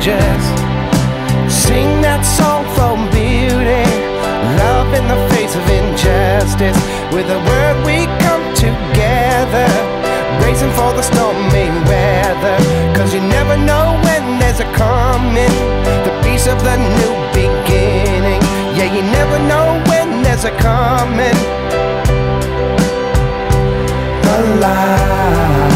just sing that song for beauty, love in the face of injustice. With a word we come together, bracing for the stormy weather. Cause you never know when there's a coming, the peace of the new beginning. Yeah, you never know when there's a coming, the light.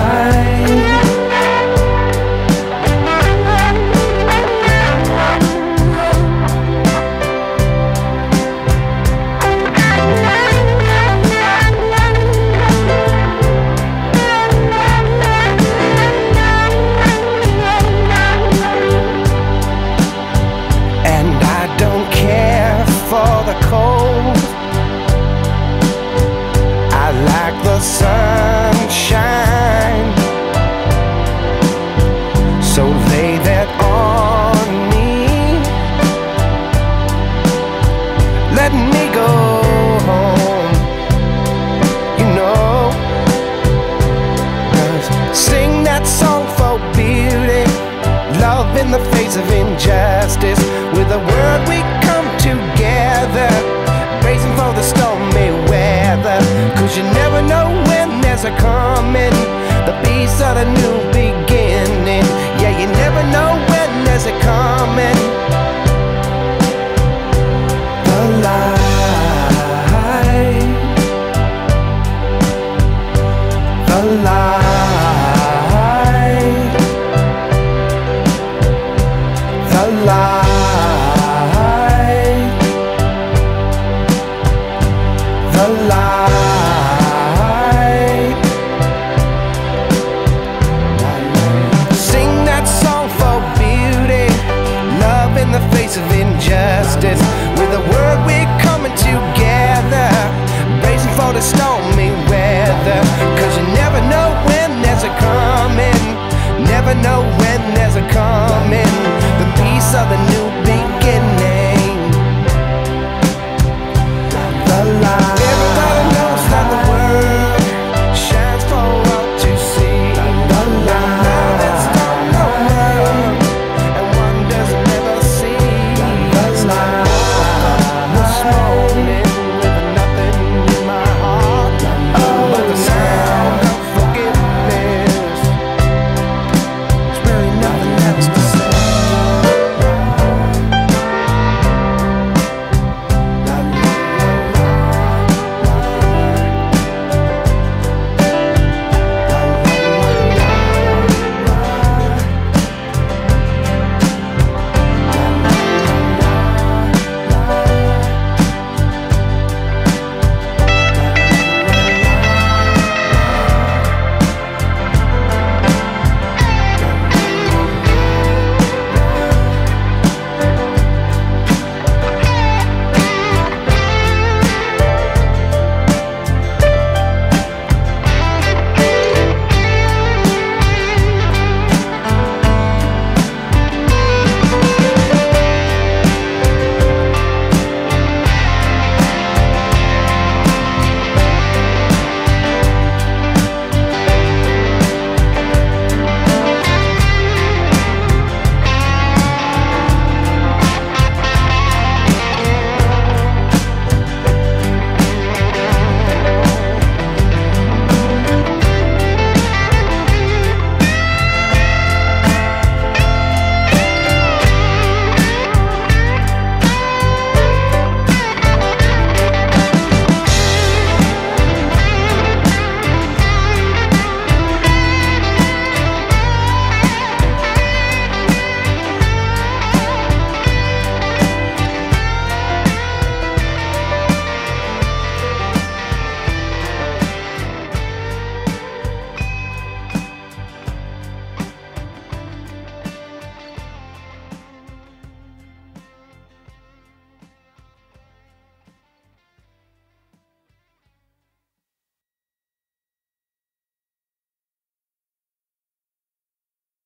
The sunshine, so lay that on me. Let me go home, you know. 'Cause sing that song for beauty, love in the face of injustice. With a word we come together, bracing for the stormy weather. 'Cause you never know when there's a coming, the peace of the new beginning. Yeah, you never know when there's a coming, the light, the light, the light.